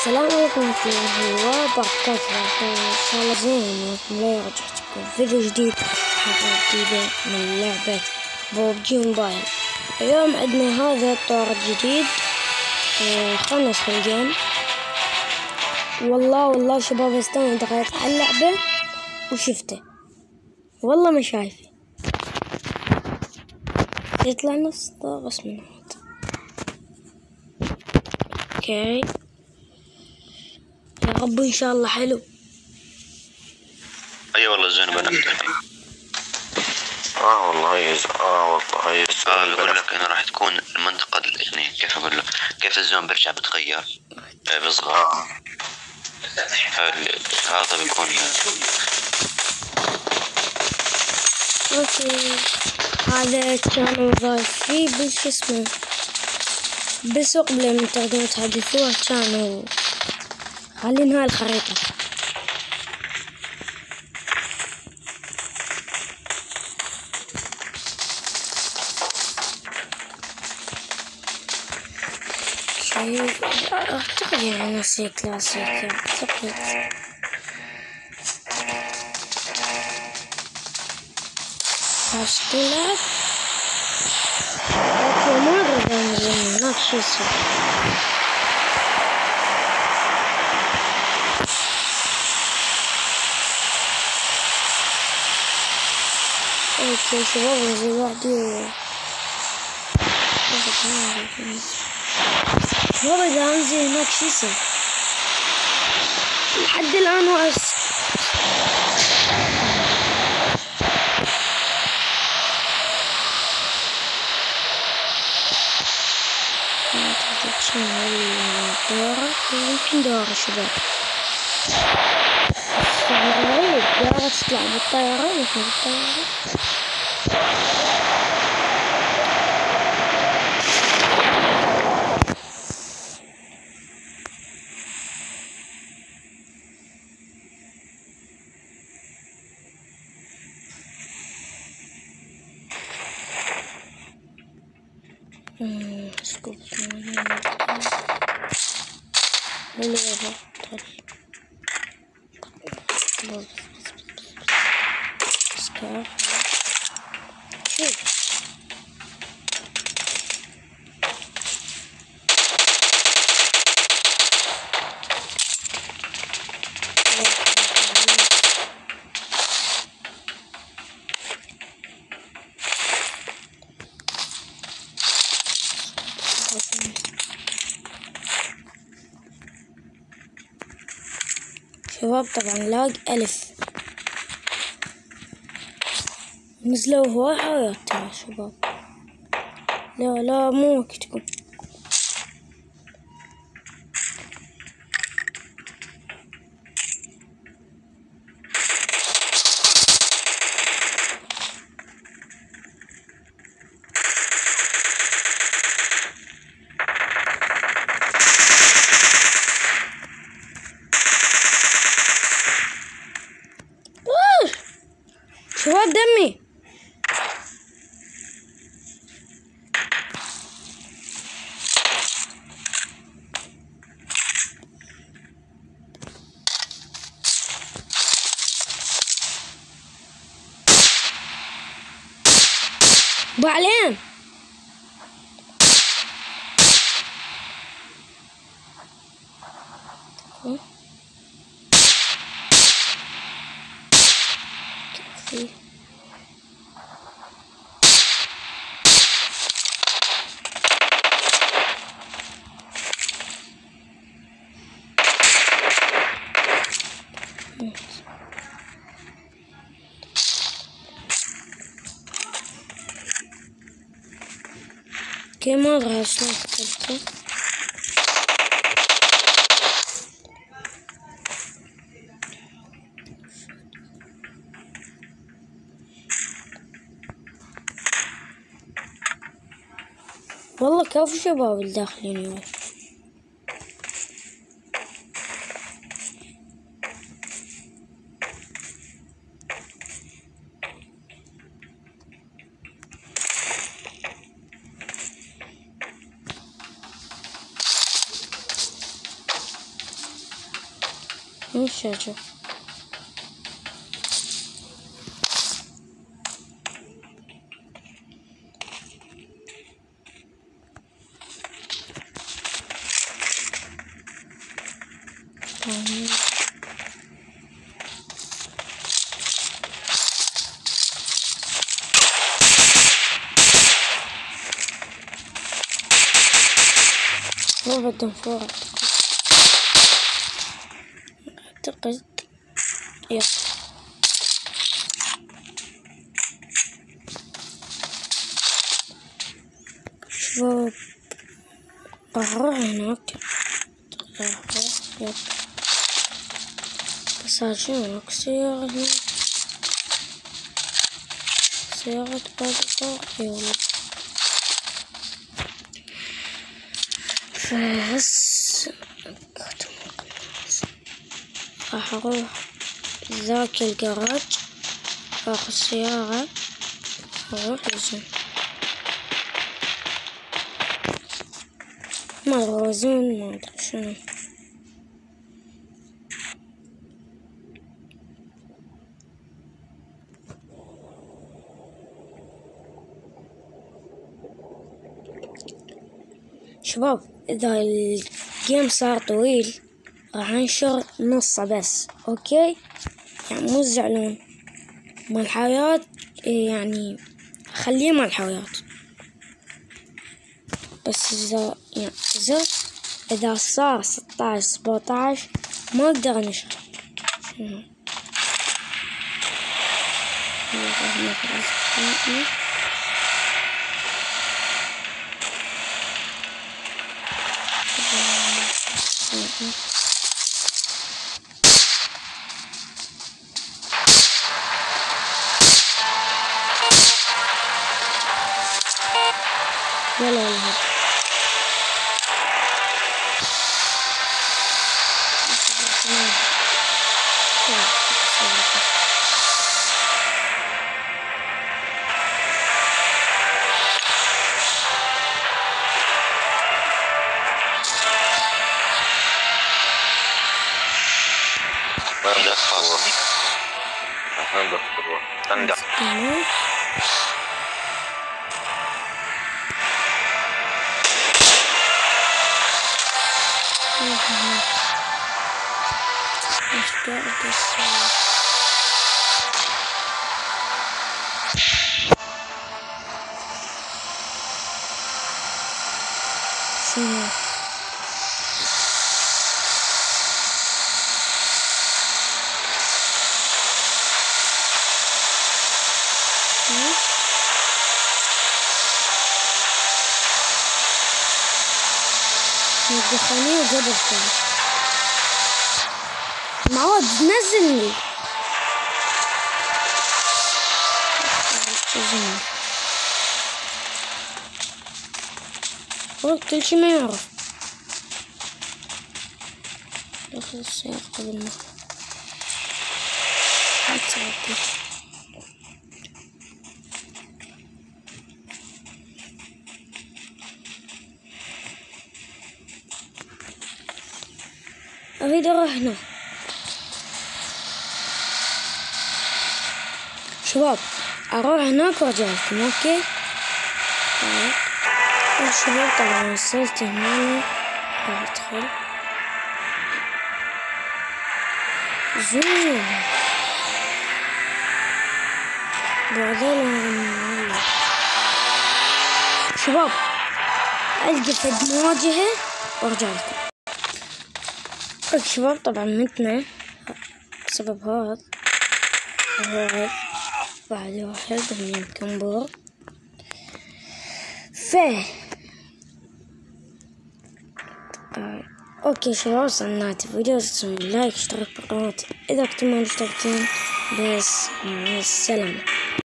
السلام عليكم ورحمة الله وبركاته. إن شاء الله زين لا رجعتكم فيديو جديد، حلقة جديدة من لعبة ببجي موبايل. اليوم عندنا هذا الطور الجديد. خلنا ندخل الجيم. والله شباب استنى دخلت على اللعبة وشفته، والله ما شايفه يطلع نص طاقس من هذا. اوكي يا رب ان شاء الله حلو. اي والله زين بنمت الحين. والله بقول لك انه راح تكون المنطقة يعني كيف اقول له، كيف الزون بيرجع بتغير بيصغر. هذا بيكون اوكي. هذا كانوا ضايفين بش اسمه بس قبل ما تقدروا تحدثوه كانوا خالين هاي الخريطة. أعتقد يعني نسي كلاسيك، أعتقد هاشتلات. أوكي ما أدري هناك شي يصير. اوكي شباب نزل وحدي شباب اذا انزل هناك شي يصير لحد الان واقف. يمكن دورة شباب غريب، دورة تطلع بالطيارة يمكن بالطيارة. سكوب شباب طبعا لاج ألف نزلوا هوايات ترى شباب. لا مو وقتكم. شباب دمي بعلين. كي ما ادري شلون كتبته. والله كيف شباب الداخلين يوم. مش شجر. هو الدنفور أعتقد يب. شباب راح أروح هناك. يب بس هناك سيارة هناك، سيارة بابا. يلا فهس راح أروح ذاك الجراج، آخذ السيارة أروح لزون مرة زون ما أدري شنو. شباب إذا الجيم صار طويل راح أنشر نصه بس، أوكي؟ يعني مو تزعلون مال الحياة، يعني خليه مال الحياة. بس إذا صار 16 17 ما أقدر أنشر. يلا يلا دخلني وجبرته معود نزلني. هو كل شي ما يعرف. دخل السيارة قبل ما تعدي. أريد أروح هنا. شباب أروح هناك وأرجع لكم، أوكي؟ شباب طبعا وصلت هنا، أدخل زين بعدين. شباب ألقى فد مواجهة وأرجع لكم. اوكي شباب طبعا متنا بسبب هذا بعد واحد من كمبور. اوكي شباب وصلنا الفيديو، تسوون لايك اشترك بالقناة اذا كنتم ما مشتركين. بس مع السلامة.